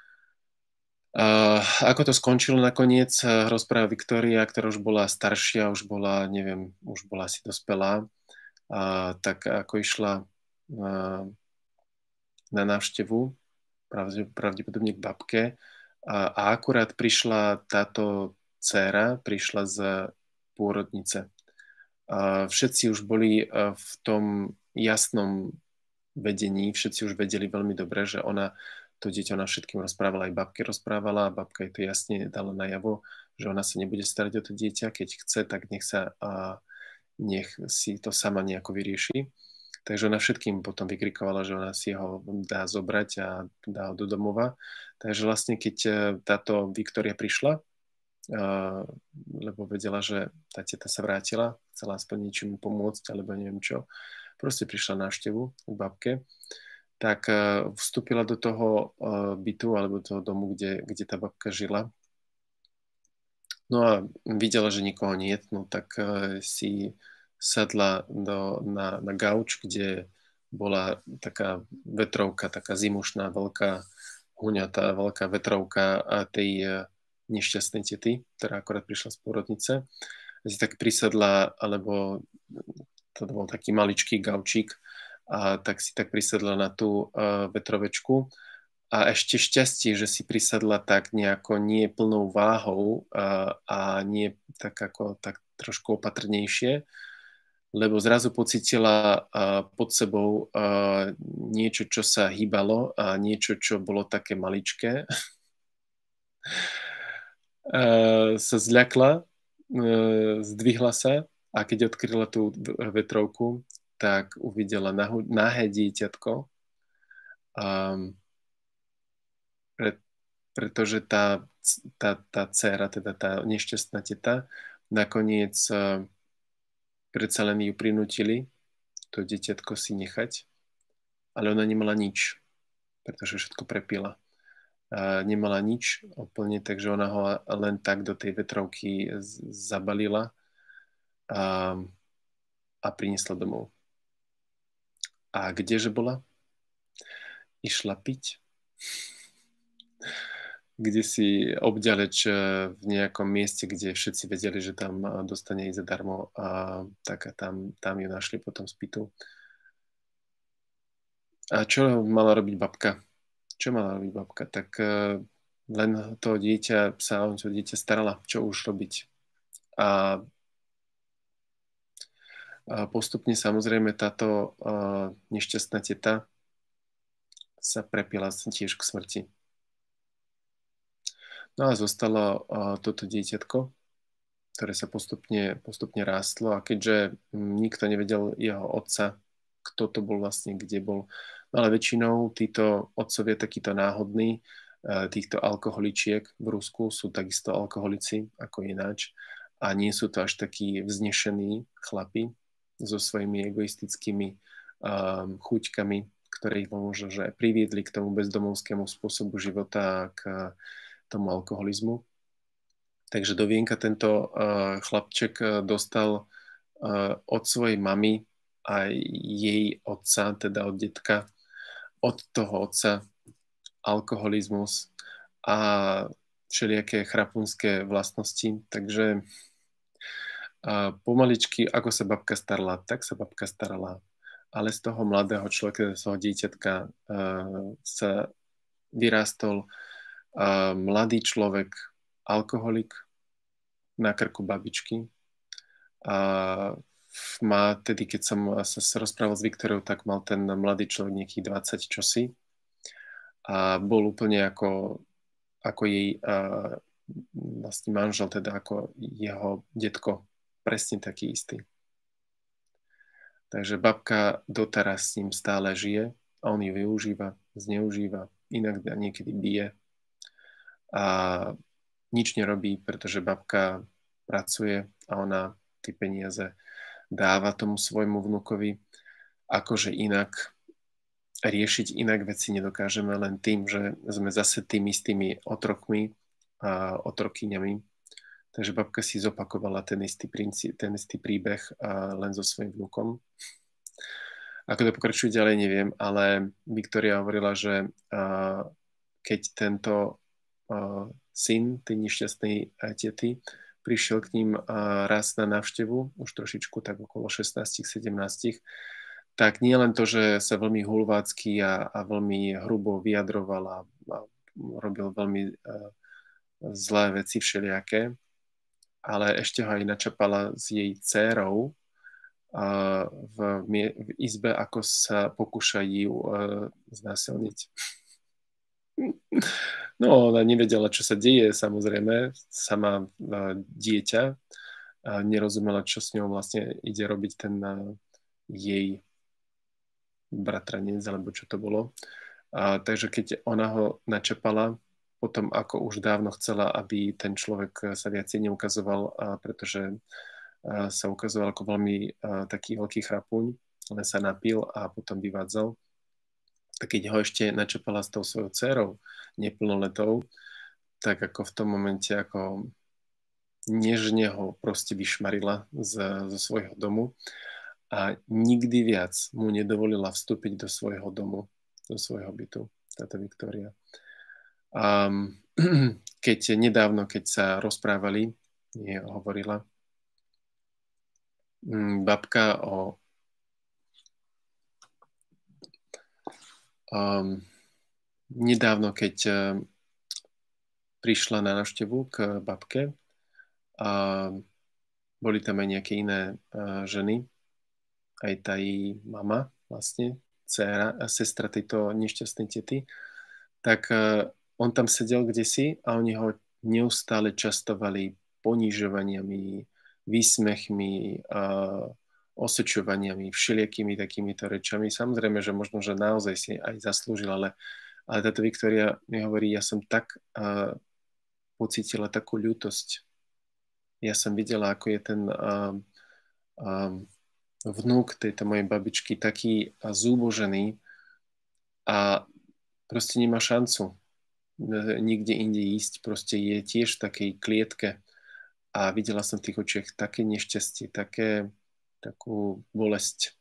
Uh, ako to skončilo nakoniec, rozpráva Viktória, ktorá už bola staršia, už bola, neviem, už bola asi dospelá, uh, tak ako išla uh, na návštevu, pravdepodobne k babke, uh, a akurát prišla táto dcéra, prišla z pôrodnice. Uh, všetci už boli uh, v tom jasnom vedení, všetci už vedeli veľmi dobre, že ona to dieťa ona všetkým rozprávala, aj babke rozprávala a babka jej to jasne dala najavo, že ona sa nebude starať o to dieťa, keď chce, tak nech sa a nech si to sama nejako vyrieši. Takže ona všetkým potom vykrikovala, že ona si ho dá zobrať a dá ho do domova. Takže vlastne keď táto Viktória prišla, lebo vedela, že tá teta sa vrátila, chcela aspoň niečomu pomôcť, alebo neviem čo, proste prišla na návštevu k babke, tak vstúpila do toho bytu alebo do toho domu, kde, kde tá babka žila. No a videla, že nikoho nie je, no tak si sadla do, na, na gauč, kde bola taká vetrovka, taká zimušná, veľká huňatá, veľká vetrovka tej nešťastnej tety, ktorá akorát prišla z pôrodnice. Si tak prisadla, alebo to bol taký maličký gaučík, a tak si tak prisadla na tú uh, vetrovečku a ešte šťastie, že si prisadla tak nejako nie plnou váhou uh, a nie tak ako tak trošku opatrnejšie, lebo zrazu pocítila uh, pod sebou uh, niečo, čo sa hýbalo a niečo, čo bolo také maličké. uh, sa zľakla, uh, zdvihla sa a keď odkryla tú vetrovku, tak uvidela nahé dieťatko, um, pre, pretože tá, tá, tá dcéra, teda tá nešťastná teta, nakoniec uh, predsa len ju prinútili to dieťatko si nechať, ale ona nemala nič, pretože všetko prepila. Uh, nemala nič úplne, takže ona ho len tak do tej vetrovky z- zabalila um, a priniesla domov. A kdeže bola? Išla piť. Kde si obďaleč v nejakom mieste, kde všetci vedeli, že tam dostane ísť zadarmo, a tak a tam, tam ju našli potom z pitu. A čo mala robiť babka? Čo mala robiť babka? Tak uh, len to dieťa sa o to dieťa starala, čo už robiť. A postupne samozrejme táto uh, nešťastná teta sa prepila tiež k smrti. No a zostalo uh, toto dieťatko, ktoré sa postupne, postupne rástlo a keďže nikto nevedel jeho otca, kto to bol vlastne, kde bol, no ale väčšinou títo otcovia takíto náhodní, uh, týchto alkoholičiek v Rusku sú takisto alkoholici ako ináč a nie sú to až takí vznešení chlapi so svojimi egoistickými um, chuťkami, ktoré ich možno že priviedli k tomu bezdomovskému spôsobu života a k tomu alkoholizmu. Takže do vienka tento uh, chlapček dostal uh, od svojej mamy a jej otca, teda od detka, od toho otca alkoholizmus a všelijaké chrapunské vlastnosti. Takže a pomaličky, ako sa babka starala, tak sa babka starala. Ale z toho mladého človeka, z toho dieťatka uh, sa vyrástol uh, mladý človek, alkoholik na krku babičky. A má tedy, keď som sa rozprával s Viktoriou, tak mal ten mladý človek nejakých dvadsať čosi. A bol úplne ako, ako jej uh, vlastne manžel, teda ako jeho detko, presne taký istý. Takže babka doteraz s ním stále žije a on ju využíva, zneužíva, inak niekedy bije a nič nerobí, pretože babka pracuje a ona tie peniaze dáva tomu svojmu vnukovi. Akože inak riešiť inak veci nedokážeme len tým, že sme zase tými istými otrokmi a otrokyňami. Takže babka si zopakovala ten istý, princíp, ten istý príbeh a len so svojím vnukom. Ako to pokračuje ďalej, neviem, ale Viktória hovorila, že a, keď tento a, syn tej nešťastnej tety prišiel k ním a, raz na návštevu, už trošičku tak okolo šestnásť sedemnásť, tak nie len to, že sa veľmi hulvácky a, a veľmi hrubo vyjadroval a, a robil veľmi a, zlé veci všelijaké, ale ešte ho aj načapala s jej dcérou a v, v izbe, ako sa pokúša ju uh, znásilniť. No, ona nevedela, čo sa deje, samozrejme, sama uh, dieťa a nerozumela, čo s ňou vlastne ide robiť ten uh, jej bratranec, alebo čo to bolo. A, takže keď ona ho načapala, potom ako už dávno chcela, aby ten človek sa viacej neukazoval, a pretože a sa ukazoval ako veľmi a, taký veľký chrapuň, len sa napil a potom vyvádzal. Tak keď ho ešte načapala s tou svojou dcerou, neplnoletou, tak ako v tom momente ako nežne ho proste vyšmarila z, zo svojho domu a nikdy viac mu nedovolila vstúpiť do svojho domu, do svojho bytu, táto Viktória. Um, keď nedávno, keď sa rozprávali, nie, hovorila um, babka o um, nedávno, keď uh, prišla na návštevu k babke a boli tam aj nejaké iné uh, ženy, aj tá jej mama, vlastne, dcéra a sestra tejto nešťastnej tety, tak uh, on tam sedel kdesi a oni ho neustále častovali ponižovaniami, výsmechmi, uh, osočovaniami, všelijakými takýmito rečami. Samozrejme, že možno, že naozaj si aj zaslúžil, ale, ale táto Viktória mi hovorí, ja som tak uh, pocítila takú ľútosť. Ja som videla, ako je ten uh, uh, vnúk tejto mojej babičky taký uh, zúbožený a proste nemá šancu nikde inde ísť, proste je tiež v takej klietke a videla som v tých očiach také nešťastie, také, takú bolesť,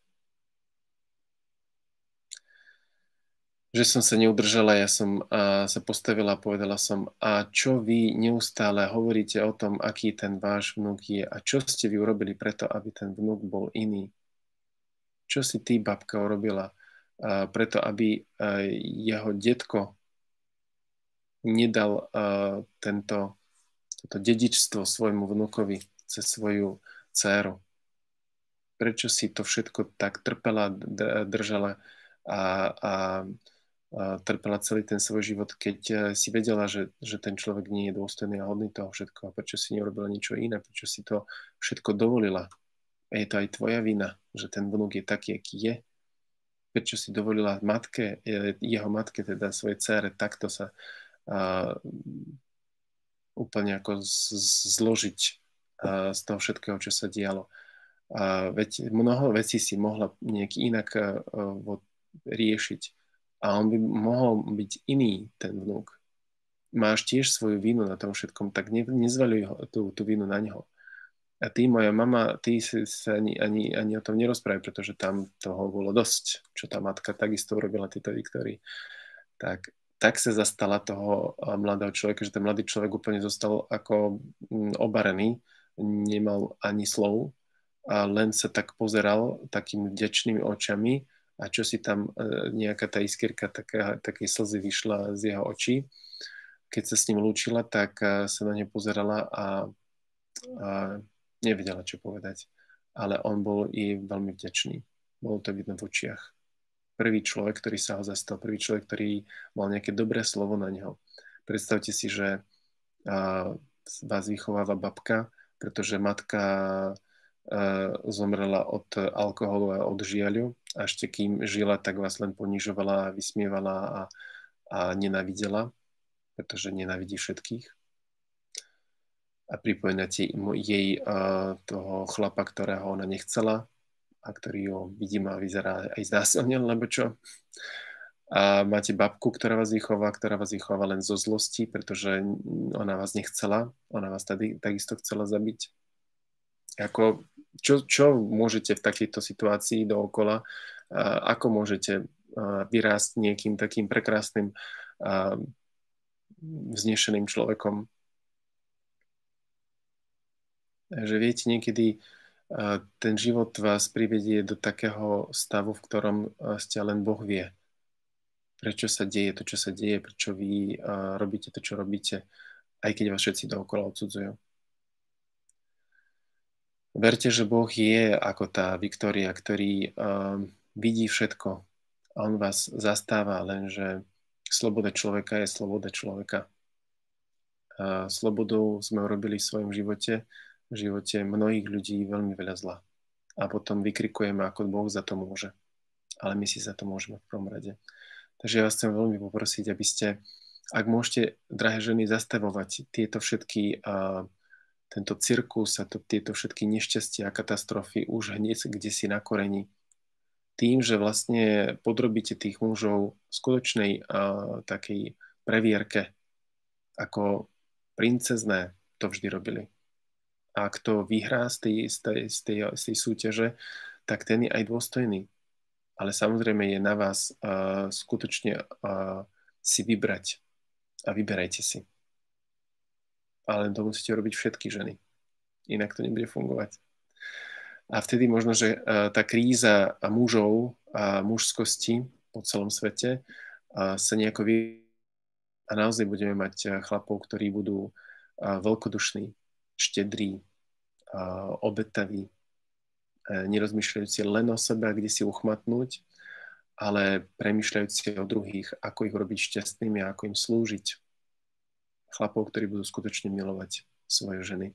že som sa neudržala, ja som a, sa postavila a povedala som, a čo vy neustále hovoríte o tom, aký ten váš vnúk je a čo ste vy urobili preto, aby ten vnúk bol iný? Čo si ty, babka, urobila a, preto, aby a, jeho detko nedal uh, tento, toto dedičstvo svojmu vnukovi cez svoju dcéru. Prečo si to všetko tak trpela, držala a, a, a trpela celý ten svoj život, keď si vedela, že, že ten človek nie je dôstojný a hodný toho všetko. A prečo si neurobila niečo iné? Prečo si to všetko dovolila? A je to aj tvoja vina, že ten vnuk je taký, aký je? Prečo si dovolila matke, jeho matke, teda svojej dcére, takto sa a úplne ako z- zložiť a z toho všetkého, čo sa dialo. A veď mnoho vecí si mohla nejak inak a, a, riešiť. A on by mohol byť iný, ten vnúk. Máš tiež svoju vinu na tom všetkom, tak ne, nezvaľuj tú, tú vinu na neho. A ty, moja mama, ty si sa ani, ani, ani o tom nerozprávaj, pretože tam toho bolo dosť, čo tá matka takisto urobila tejto Viktórii. Tak tak sa zastala toho mladého človeka, že ten mladý človek úplne zostal ako obarený, nemal ani slov a len sa tak pozeral takými vďačnými očami a čo si tam nejaká tá iskierka taká, také slzy vyšla z jeho očí. Keď sa s ním lúčila, tak sa na ňu pozerala a, a nevedela, čo povedať. Ale on bol i veľmi vďačný. Bolo to vidno v očiach. Prvý človek, ktorý sa ho zastal, prvý človek, ktorý mal nejaké dobré slovo na neho. Predstavte si, že vás vychováva babka, pretože matka zomrela od alkoholu a od žiaľu a ešte kým žila, tak vás len ponižovala, vysmievala a, a nenávidela, pretože nenávidí všetkých. A pripomínate jej toho chlapa, ktorého ona nechcela a ktorý ho vidím a vyzerá aj znásilnil, lebo čo? A máte babku, ktorá vás vychová, ktorá vás vychová len zo zlosti, pretože ona vás nechcela, ona vás tady, takisto chcela zabiť. Ako, čo, čo môžete v takejto situácii dookola, ako môžete vyrásť niekým takým prekrásnym, vznešeným človekom? Takže viete, niekedy ten život vás privedie do takého stavu, v ktorom ste len Boh vie. Prečo sa deje to, čo sa deje, prečo vy uh, robíte to, čo robíte, aj keď vás všetci dookola odsudzujú. Verte, že Boh je ako tá Viktória, ktorý uh, vidí všetko a on vás zastáva, lenže sloboda človeka je sloboda človeka. Uh, slobodou sme urobili v svojom živote, v živote mnohých ľudí veľmi veľa zla. A potom vykrikujeme, ako Boh za to môže. Ale my si za to môžeme v prvom rade. Takže ja vás chcem veľmi poprosiť, aby ste, ak môžete, drahé ženy, zastavovať tieto všetky, uh, tento cirkus a to, tieto všetky nešťastia a katastrofy už hneď kde si na koreni, tým, že vlastne podrobíte tých mužov skutočnej uh, takej previerke, ako princezné to vždy robili. A kto vyhrá z tej, z tej, z tej, z tej súťaže, tak ten je aj dôstojný. Ale samozrejme je na vás uh, skutočne uh, si vybrať a vyberajte si. Ale to musíte robiť všetky ženy. Inak to nebude fungovať. A vtedy možno, že uh, tá kríza mužov a mužskosti po celom svete uh, sa nejako vy... A naozaj budeme mať chlapov, ktorí budú uh, veľkodušní, štedrí, uh, obetaví, nerozmýšľajúci len o sebe, kde si uchmatnúť, ale premýšľajúci o druhých, ako ich robiť šťastnými a ako im slúžiť. Chlapov, ktorí budú skutočne milovať svoje ženy.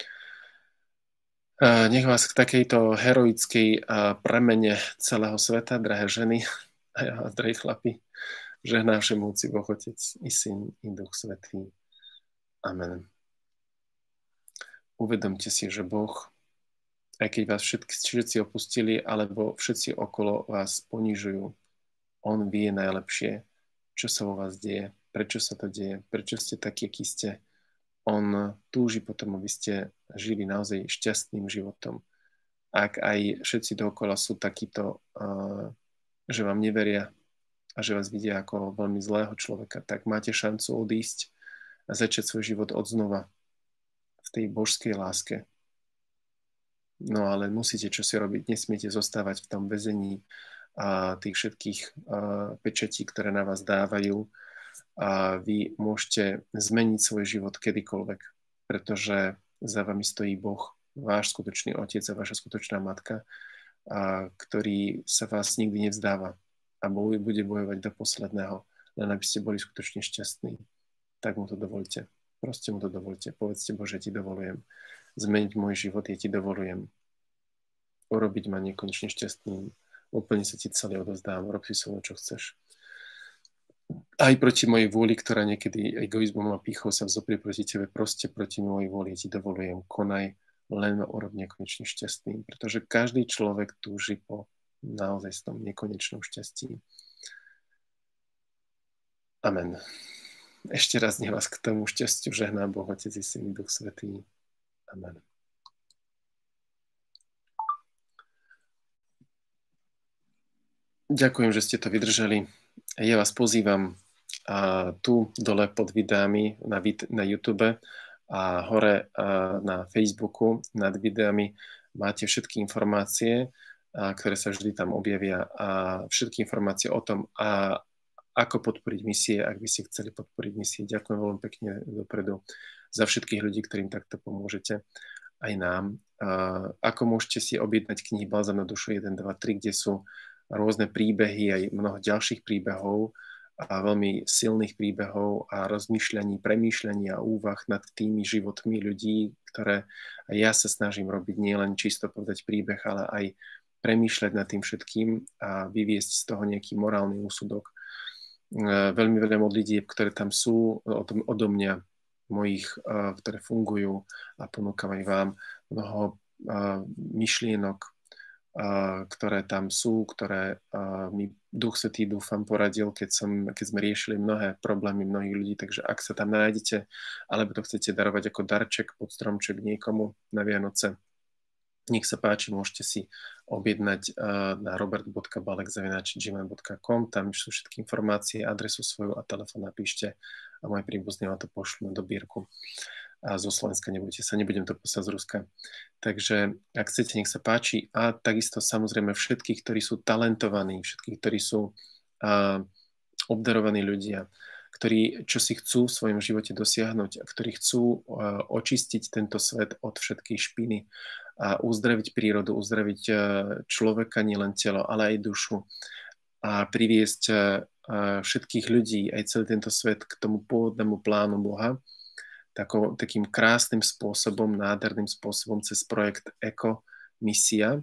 Nech vás k takejto heroickej premene celého sveta, drahé ženy a drahí chlapi, žehná všemohúci Boh Otec i Syn i Duch Svätý. Amen. Uvedomte si, že Boh, aj keď vás všetky, všetci opustili, alebo všetci okolo vás ponižujú, on vie najlepšie, čo sa vo vás deje, prečo sa to deje, prečo ste takí, akí ste. On túži potom, aby ste žili naozaj šťastným životom. Ak aj všetci dookola sú takíto, uh, že vám neveria a že vás vidia ako veľmi zlého človeka, tak máte šancu odísť a začať svoj život odznova v tej božskej láske. No ale musíte čo si robiť, nesmiete zostávať v tom väzení a tých všetkých uh, pečetí, ktoré na vás dávajú, a vy môžete zmeniť svoj život kedykoľvek, pretože za vami stojí Boh, váš skutočný otec a vaša skutočná matka, a ktorý sa vás nikdy nevzdáva a bude bojovať do posledného, len aby ste boli skutočne šťastní. Tak mu to dovolte. Proste mu to dovolte. Povedzte, Bože, ti dovolujem zmeniť môj život, ja ti dovolujem urobiť ma nekonečne šťastným. Úplne sa ti celý odozdám, rob si so mnou, čo chceš. Aj proti mojej vôli, ktorá niekedy egoizmom a pýchou sa vzoprie proti tebe, proste proti mojej vôli, ja ti dovolujem, konaj, len ma urob nekonečne šťastným, pretože každý človek túži po naozaj tom nekonečnom šťastí. Amen. Ešte raz nech vás k tomu šťastiu žehná Boh, Otec i Syn, Duch Svätý. Amen. Ďakujem, že ste to vydržali. Ja vás pozývam a, tu dole pod videami na, na YouTube a hore a, na Facebooku nad videami máte všetky informácie, a, ktoré sa vždy tam objavia, a všetky informácie o tom, a, ako podporiť misie, ak by ste chceli podporiť misie. Ďakujem veľmi pekne dopredu za všetkých ľudí, ktorým takto pomôžete, aj nám. A, ako môžete si objednať knihy Balzám na dušu jeden, dva, tri, kde sú rôzne príbehy, aj mnoho ďalších príbehov a veľmi silných príbehov a rozmýšľaní, premýšľaní a úvah nad tými životmi ľudí, ktoré ja sa snažím robiť, nielen čisto povedať príbeh, ale aj premýšľať nad tým všetkým a vyviesť z toho nejaký morálny úsudok. Veľmi veľa modlitieb, ktoré tam sú odo mňa, mojich, ktoré fungujú, a ponúkam aj vám mnoho myšlienok, ktoré tam sú, ktoré mi Duch Svätý, dúfam, poradil, keď, som, keď sme riešili mnohé problémy mnohých ľudí. Takže ak sa tam nájdete, alebo to chcete darovať ako darček pod stromček niekomu na Vianoce, nech sa páči, môžete si objednať na robert bodka balek zavináč gmail bodka com, tam sú všetky informácie, adresu svoju a telefón napíšte a moje príbuzní vám to pošlú na dobierku. A zo Slovenska nebudete sa, nebudem to poslať z Ruska. Takže ak chcete, nech sa páči. A takisto samozrejme všetkých, ktorí sú talentovaní, všetkých, ktorí sú uh, obdarovaní ľudia, ktorí čo si chcú v svojom živote dosiahnuť a ktorí chcú uh, očistiť tento svet od všetkej špiny a uzdraviť prírodu, uzdraviť uh, človeka, nielen telo, ale aj dušu a priviesť uh, všetkých ľudí, aj celý tento svet k tomu pôvodnému plánu Boha, Tako, takým krásnym spôsobom, nádherným spôsobom cez projekt Eko Misia,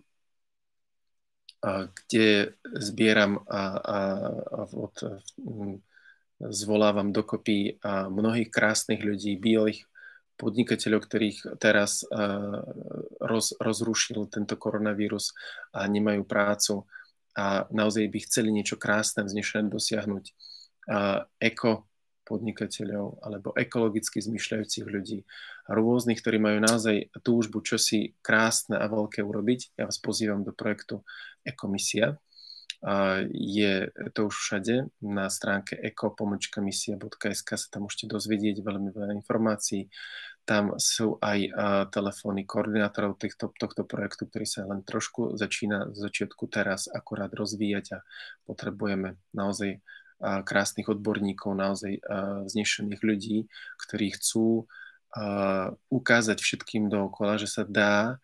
kde zbieram a, a, a od, zvolávam dokopy a mnohých krásnych ľudí, bielých podnikateľov, ktorých teraz roz, rozrušil tento koronavírus a nemajú prácu a naozaj by chceli niečo krásne, vznešené dosiahnuť. Eko podnikateľov alebo ekologicky zmyšľajúcich ľudí a rôznych, ktorí majú naozaj túžbu čosi krásne a veľké urobiť. Ja vás pozývam do projektu Ekomisia. Je to už všade na stránke eko pomlčka misia bodka es ká, sa tam môžete dozvedieť veľmi veľa informácií. Tam sú aj telefóny koordinátorov tohto, tohto projektu, ktorý sa len trošku začína z začiatku teraz akurát rozvíjať a potrebujeme naozaj krásnych odborníkov, naozaj vznešených ľudí, ktorí chcú ukázať všetkým dookola, že sa dá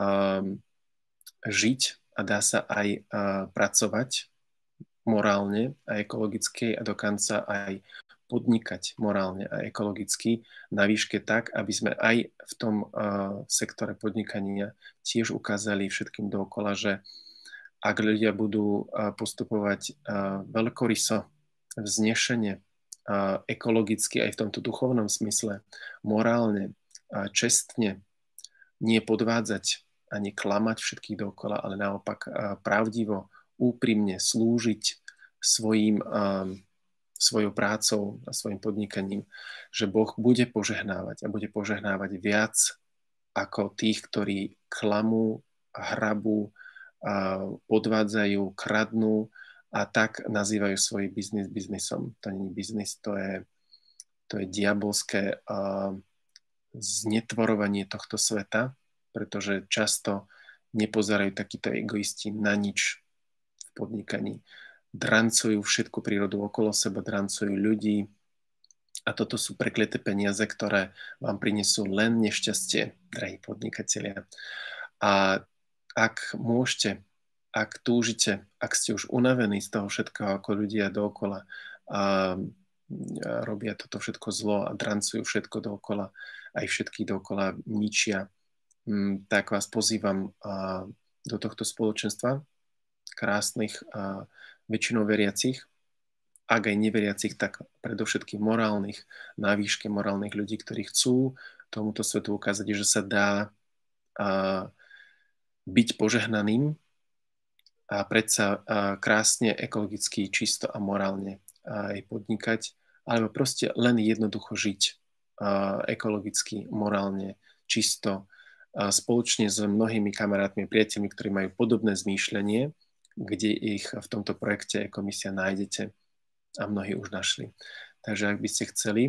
žiť a dá sa aj pracovať morálne a ekologicky a dokonca aj podnikať morálne a ekologicky na výške tak, aby sme aj v tom sektore podnikania tiež ukázali všetkým dookola, že ak ľudia budú postupovať veľkoryso, vznešene, ekologicky aj v tomto duchovnom smysle, morálne, čestne, nie podvádzať ani klamať všetkých dookola, ale naopak pravdivo, úprimne slúžiť svojim, svojou prácou a svojim podnikaním, že Boh bude požehnávať a bude požehnávať viac ako tých, ktorí klamú, hrabú, podvádzajú, kradnú a tak nazývajú svoj biznis biznisom. To nie je biznis, to je, to je diabolské uh, znetvorovanie tohto sveta, pretože často nepozerajú takíto egoisti na nič v podnikaní. Drancujú všetku prírodu okolo seba, drancujú ľudí a toto sú prekleté peniaze, ktoré vám prinesú len nešťastie, drahí podnikatelia. A ak môžete, ak túžite, ak ste už unavení z toho všetkého, ako ľudia dookola a, a robia toto všetko zlo a drancujú všetko dookola, aj všetky dookola ničia, m, tak vás pozývam a, do tohto spoločenstva krásnych a väčšinou veriacich, ak aj neveriacich, tak predovšetkým morálnych, na výške morálnych ľudí, ktorí chcú tomuto svetu ukázať, že sa dá a, byť požehnaným a predsa krásne, ekologicky, čisto a morálne aj podnikať, alebo proste len jednoducho žiť ekologicky, morálne, čisto, spoločne s mnohými kamarátmi, priateľmi, ktorí majú podobné zmýšľanie, kde ich v tomto projekte Ekomisia nájdete a mnohí už našli. Takže ak by ste chceli,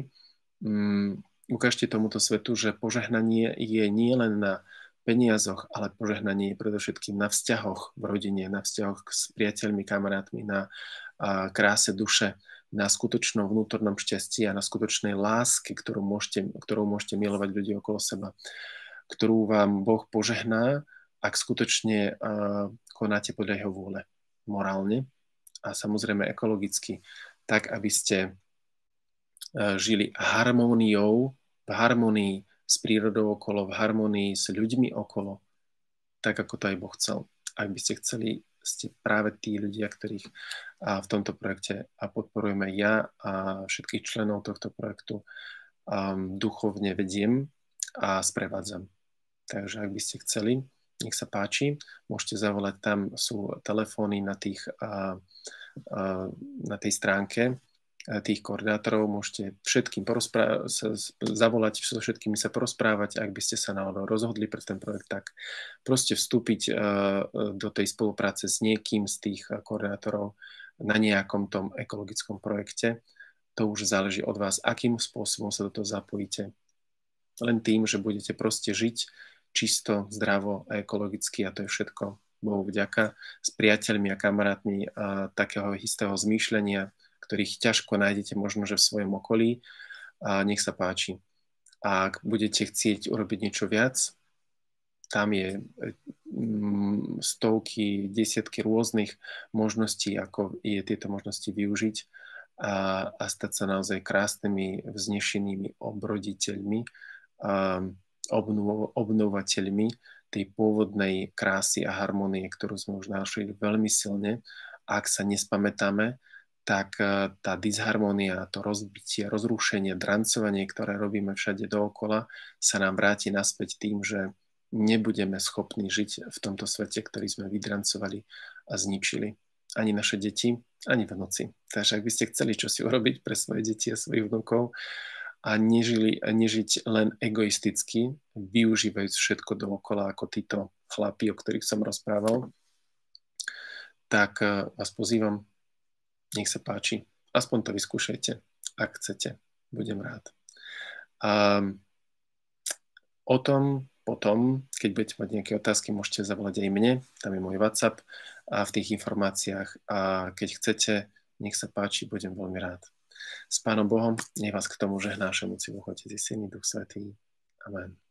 um, ukážte tomuto svetu, že požehnanie je nie len na peniazoch, ale požehnanie je predovšetkým na vzťahoch v rodine, na vzťahoch s priateľmi, kamarátmi, na a, kráse duše, na skutočnom vnútornom šťastí a na skutočnej láske, ktorú môžete, ktorou môžete milovať ľudí okolo seba, ktorú vám Boh požehná, ak skutočne a, konáte podľa jeho vôle, morálne a samozrejme ekologicky. tak aby ste žili harmóniou, v harmonii s prírodou okolo, v harmonii s ľuďmi okolo, tak ako to aj Boh chcel. Ak by ste chceli, ste práve tí ľudia, ktorých v tomto projekte podporujeme ja a všetkých členov tohto projektu um, duchovne vediem a sprevádzam. Takže ak by ste chceli, nech sa páči, môžete zavolať, tam sú telefóny na, tých, uh, uh, na tej stránke tých koordinátorov, môžete všetkým porozprávať, zavolať, so všetkými sa porozprávať, ak by ste sa náhodou rozhodli pre ten projekt, tak proste vstúpiť do tej spolupráce s niekým z tých koordinátorov na nejakom tom ekologickom projekte. To už záleží od vás, akým spôsobom sa do toho zapojíte. Len tým, že budete proste žiť čisto, zdravo a ekologicky, a to je všetko Bohu vďaka, s priateľmi a kamarátmi a takého istého zmýšľania, ktorých ťažko nájdete možno, že v svojom okolí. A nech sa páči. A ak budete chcieť urobiť niečo viac, tam je stovky, desiatky rôznych možností, ako je tieto možnosti využiť a, a stať sa naozaj krásnymi, vznešenými obroditeľmi, a obnov, obnovateľmi tej pôvodnej krásy a harmonie, ktorú sme už našli veľmi silne. A ak sa nespamätáme, tak tá disharmónia, to rozbitie, rozrušenie, drancovanie, ktoré robíme všade dookola, sa nám vráti naspäť tým, že nebudeme schopní žiť v tomto svete, ktorý sme vydrancovali a zničili. Ani naše deti, ani v noci. Takže ak by ste chceli čosi urobiť pre svoje deti a svojich vnúkov a nežili, nežiť len egoisticky, využívajúc všetko dookola, ako títo chlapi, o ktorých som rozprával, tak vás pozývam, nech sa páči. Aspoň to vyskúšajte, ak chcete. Budem rád. A o tom potom, keď budete mať nejaké otázky, môžete zavolať aj mne. Tam je môj WhatsApp a v tých informáciách. A keď chcete, nech sa páči, budem veľmi rád. S Pánom Bohom, nech vás k tomu žehná všemoci Boh Otec i Syn i Duch Svätý. Amen.